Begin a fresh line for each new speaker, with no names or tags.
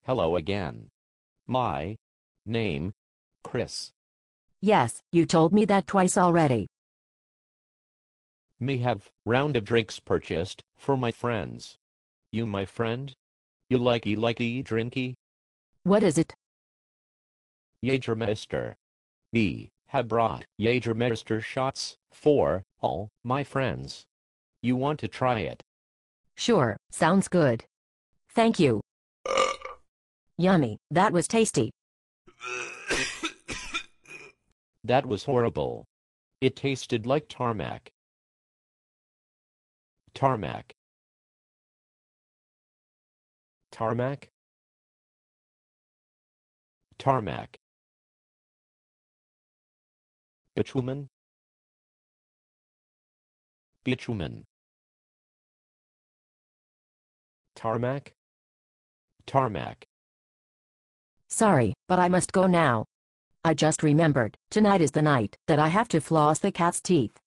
Hello again. My name, Chris.
Yes, you told me that twice already.
May have round of drinks purchased for my friends. You my friend? You likey drinky?
What is it?
Jägermeister. Me have brought Jägermeister shots for all my friends. You want to try it?
Sure, sounds good. Thank you. Yummy, that was tasty.
That was horrible. It tasted like tarmac. Tarmac. Tarmac? Tarmac. Bitumen? Bitumen. Tarmac? Tarmac.
Sorry, but I must go now. I just remembered, tonight is the night that I have to floss the cat's teeth.